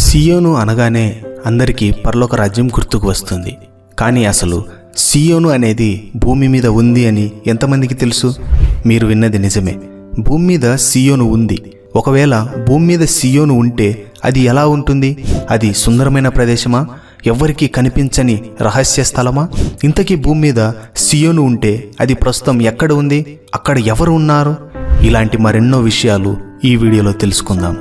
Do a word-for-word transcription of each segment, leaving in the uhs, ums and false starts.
సియోను అనగానే అందరికీ పరలోక రాజ్యం గుర్తుకు వస్తుంది. కానీ అసలు సియోను అనేది భూమి మీద ఉంది అని ఎంతమందికి తెలుసు? మీరు విన్నది నిజమే, భూమి మీద సియోను ఉంది. ఒకవేళ భూమి మీద సియోను ఉంటే అది ఎలా ఉంటుంది? అది సుందరమైన ప్రదేశమా? ఎవ్వరికీ కనిపించని రహస్య స్థలమా? ఇంతకీ భూమి మీద సియోను ఉంటే అది ప్రస్తుతం ఎక్కడ ఉంది? అక్కడ ఎవరు ఉన్నారు? ఇలాంటి మరెన్నో విషయాలు ఈ వీడియోలో తెలుసుకుందాం.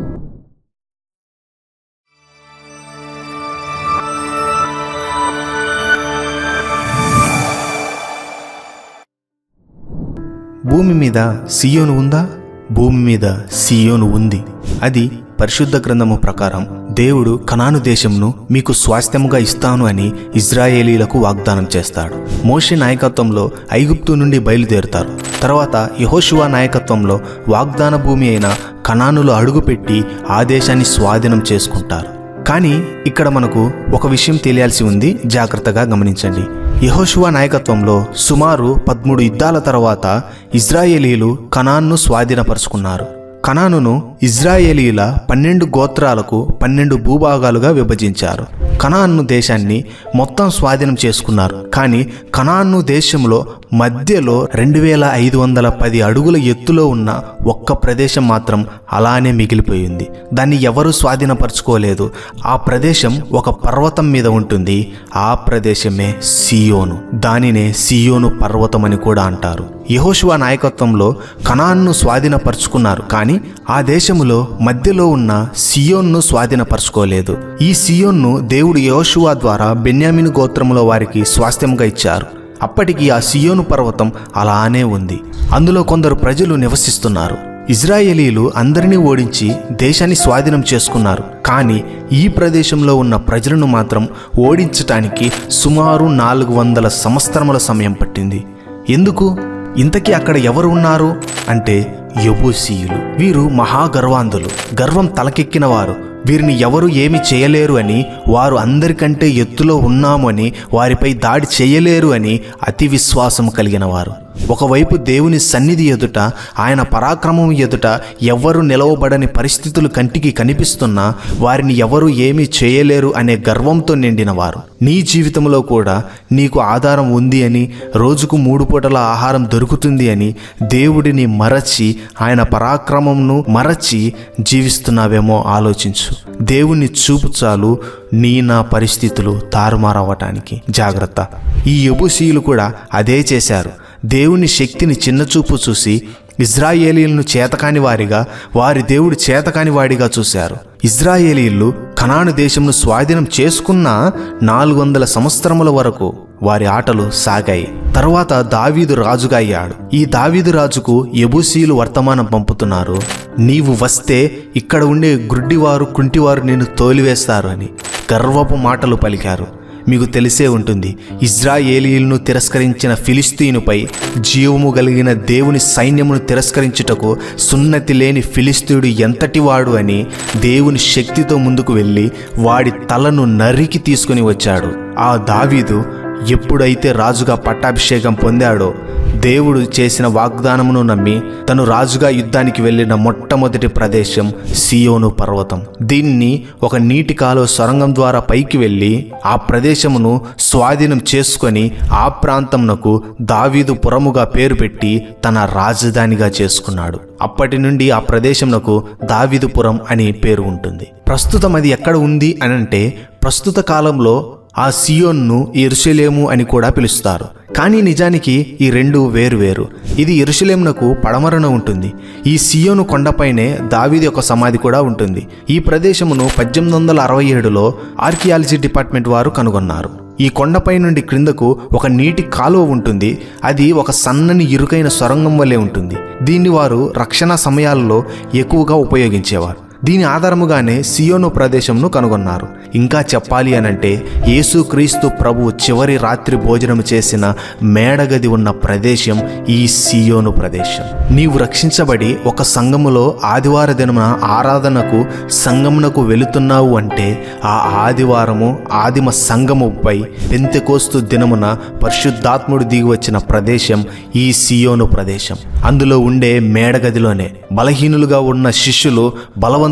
భూమి మీద సియోను ఉందా? భూమి మీద సియోను ఉంది. అది పరిశుద్ధ గ్రంథము ప్రకారం దేవుడు కనాను దేశంను మీకు స్వాస్థ్యముగా ఇస్తాను అని ఇజ్రాయేలీలకు వాగ్దానం చేస్తాడు. మోషే నాయకత్వంలో ఐగుప్తు నుండి బయలుదేరుతారు. తర్వాత యెహోషువ నాయకత్వంలో వాగ్దాన భూమి అయిన కనానులో అడుగుపెట్టి ఆ దేశాన్ని స్వాధీనం చేసుకుంటారు. కానీ ఇక్కడ మనకు ఒక విషయం తెలియాల్సి ఉంది, జాగ్రత్తగా గమనించండి. యెహోషువ నాయకత్వంలో సుమారు పదమూడు యుద్ధాల తర్వాత ఇజ్రాయేలీలు కనాన్ను స్వాధీనపరుచుకున్నారు. కనానును ఇజ్రాయేలీల పన్నెండు గోత్రాలకు పన్నెండు భూభాగాలుగా విభజించారు. కనాను దేశాన్ని మొత్తం స్వాధీనం చేసుకున్నారు. కానీ కనాను దేశంలో మధ్యలో రెండు వేల ఐదు వందల పది అడుగుల ఎత్తులో ఉన్న ఒక్క ప్రదేశం మాత్రం అలానే మిగిలిపోయింది. దాన్ని ఎవరూ స్వాధీనపరచుకోలేదు. ఆ ప్రదేశం ఒక పర్వతం మీద ఉంటుంది. ఆ ప్రదేశమే సియోను. దానినే సియోను పర్వతం అని కూడా అంటారు. యెహోషువ నాయకత్వంలో కనాన్ను స్వాధీనపరుచుకున్నారు. కానీ ఆ దేశములో మధ్యలో ఉన్న సియోన్ను స్వాధీనపరచుకోలేదు. ఈ సియోన్ను దేవుడు యెహోషువ ద్వారా బెన్యామీను గోత్రములో వారికి స్వాస్థ్యంగా ఇచ్చారు. అప్పటికి ఆ సియోను పర్వతం అలానే ఉంది. అందులో కొందరు ప్రజలు నివసిస్తున్నారు. ఇజ్రాయేలీలు అందరినీ ఓడించి దేశాన్ని స్వాధీనం చేసుకున్నారు. కానీ ఈ ప్రదేశంలో ఉన్న ప్రజలను మాత్రం ఓడించటానికి సుమారు నాలుగు వందల సంవత్సరముల సమయం పట్టింది. ఎందుకు? ఇంతకీ అక్కడ ఎవరు ఉన్నారు అంటే యెబూసీయులు. వీరు మహాగర్వాంధులు, గర్వం తలకెక్కిన వారు. వీరిని ఎవరు ఏమి చేయలేరు అని, వారు అందరికంటే ఎత్తులో ఉన్నాము అని, వారిపై దాడి చేయలేరు అని అతి విశ్వాసం కలిగిన వారు. ఒకవైపు దేవుని సన్నిధి ఎదుట, ఆయన పరాక్రమం ఎదుట ఎవ్వరు నిలవబడని పరిస్థితులు కంటికి కనిపిస్తున్నా వారిని ఎవరు ఏమీ చేయలేరు అనే గర్వంతో నిండిన వారు. నీ జీవితంలో కూడా నీకు ఆధారం ఉంది అని, రోజుకు మూడు పూటల ఆహారం దొరుకుతుంది అని దేవుడిని మరచి, ఆయన పరాక్రమంను మరచి జీవిస్తున్నావేమో ఆలోచించు. దేవుని చూపు చాలు నీ నా పరిస్థితులు తారుమారవటానికి. జాగ్రత్త. ఈ యెబూసీయులు కూడా అదే చేశారు. దేవుని శక్తిని చిన్నచూపు చూసి ఇజ్రాయేలీలను చేతకాని వారిగా, వారి దేవుడు చేతకాని వాడిగా చూశారు. ఇజ్రాయేలీలు కనాను దేశంను స్వాధీనం చేసుకున్న నాలుగు వందల సంవత్సరముల వరకు వారి ఆటలు సాగాయి. తర్వాత దావీదు రాజుగా అయ్యాడు. ఈ దావీదు రాజుకు యెబూసీయులు వర్తమానం పంపుతున్నారు, నీవు వస్తే ఇక్కడ ఉండే గుడ్డివారు కుంటివారు నిన్ను తోలివేస్తారు అని గర్వపు మాటలు పలికారు. మీకు తెలిసే ఉంటుంది, ఇజ్రాయేలీలను తిరస్కరించిన ఫిలిస్తీనుపై జీవము కలిగిన దేవుని సైన్యమును తిరస్కరించుటకు సున్నతి లేని ఫిలిస్తీయుడు ఎంతటివాడు అని దేవుని శక్తితో ముందుకు వెళ్ళి వాడి తలను నరికి తీసుకుని వచ్చాడు. ఆ దావీదు ఎప్పుడైతే రాజుగా పట్టాభిషేకం పొందాడో, దేవుడు చేసిన వాగ్దానమును నమ్మి తను రాజుగా యుద్ధానికి వెళ్ళిన మొట్టమొదటి ప్రదేశం సియోను పర్వతం. దీన్ని ఒక నీటి కాలువ సొరంగం ద్వారా పైకి వెళ్ళి ఆ ప్రదేశమును స్వాధీనం చేసుకొని ఆ ప్రాంతంనకు దావీదు పురముగా పేరు పెట్టి తన రాజధానిగా చేసుకున్నాడు. అప్పటి నుండి ఆ ప్రదేశంనకు దావీదుపురం అని పేరు ఉంటుంది. ప్రస్తుతం అది ఎక్కడ ఉంది అనంటే, ప్రస్తుత కాలంలో ఆ సియోన్ను యెరూషలేము అని కూడా పిలుస్తారు. కానీ నిజానికి ఈ రెండు వేరు వేరు. ఇది యెరూషలేమునకు పడమరన ఉంటుంది. ఈ సియోను కొండపైనే దావీదు యొక్క సమాధి కూడా ఉంటుంది. ఈ ప్రదేశమును పద్దెనిమిది వందల అరవై ఏడులో ఆర్కియాలజీ డిపార్ట్మెంట్ వారు కనుగొన్నారు. ఈ కొండపై నుండి క్రిందకు ఒక నీటి కాలువ ఉంటుంది. అది ఒక సన్నని ఇరుకైన సొరంగం వలె ఉంటుంది. దీన్ని వారు రక్షణ సమయాల్లో ఎక్కువగా ఉపయోగించేవారు. దీని ఆధారముగానే సియోను ప్రదేశంను కనుగొన్నారు. ఇంకా చెప్పాలి అనంటే, యేసుక్రీస్తు ప్రభు చివరి రాత్రి భోజనం చేసిన మేడగది ఉన్న ప్రదేశం ఈ సియోను ప్రదేశం. నీవు రక్షించబడి ఒక సంఘములో ఆదివార దినమున ఆరాధనకు సంఘమునకు వెళుతున్నావు అంటే, ఆ ఆదివారము ఆదిమ సంఘముపై పెంతెకోస్తు దినమున పరిశుద్ధాత్ముడు దిగి వచ్చిన ప్రదేశం ఈ సియోను ప్రదేశం. అందులో ఉండే మేడగదిలోనే బలహీనులుగా ఉన్న శిష్యులు బలవంతులు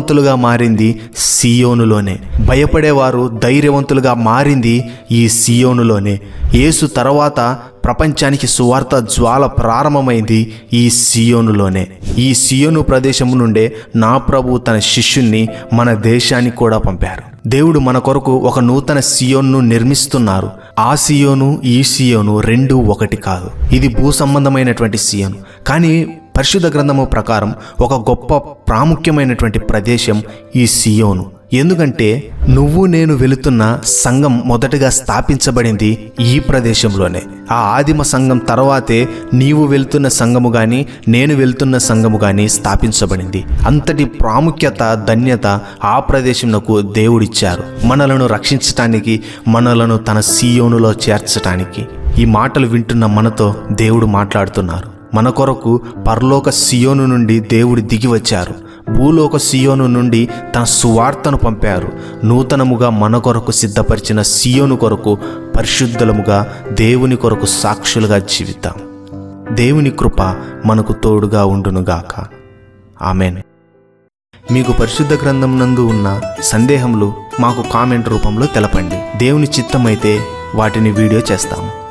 బలవంతులుగా మారింది సియోనులోనే. భయపడేవారు ధైర్యవంతులుగా మారింది ఈ సియోనులోనే. యేసు తర్వాత ప్రపంచానికి సువార్త జ్వాల ప్రారంభమైంది ఈ సియోనులోనే. ఈ సియోను ప్రదేశం నుండే నా ప్రభు తన శిష్యుణ్ణి మన దేశానికి కూడా పంపారు. దేవుడు మన కొరకు ఒక నూతన సియోన్ను నిర్మిస్తున్నారు. ఆ సియోను ఈ సియోను రెండు ఒకటి కాదు. ఇది భూ సంబంధమైనటువంటి సియోను, కానీ పరిశుద్ధ గ్రంథము ప్రకారం ఒక గొప్ప ప్రాముఖ్యమైనటువంటి ప్రదేశం ఈ సియోను. ఎందుకంటే నువ్వు నేను వెళుతున్న సంఘం మొదటగా స్థాపించబడింది ఈ ప్రదేశంలోనే. ఆ ఆదిమ సంఘం తర్వాతే నీవు వెళ్తున్న సంఘము కానీ నేను వెళ్తున్న సంఘము కానీ స్థాపించబడింది. అంతటి ప్రాముఖ్యత, ధన్యత ఆ ప్రదేశంకు దేవుడిచ్చారు, మనలను రక్షించటానికి, మనలను తన సియోనులో చేర్చటానికి. ఈ మాటలు వింటున్న మనతో దేవుడు మాట్లాడుతున్నారు. మన కొరకు పరలోక సియోను నుండి దేవుడు దిగి వచ్చారు. భూలోక సియోను నుండి తన సువార్తను పంపారు. నూతనముగా మన కొరకు సిద్ధపరిచిన సియోను కొరకు పరిశుద్ధులముగా దేవుని కొరకు సాక్షులుగా జీవిద్దాం. దేవుని కృప మనకు తోడుగా ఉండునుగాక. ఆమెన్. మీకు పరిశుద్ధ గ్రంథం నందు ఉన్న సందేహములు మాకు కామెంట్ రూపంలో తెలపండి. దేవుని చిత్తమైతే వాటిని వీడియో చేస్తాము.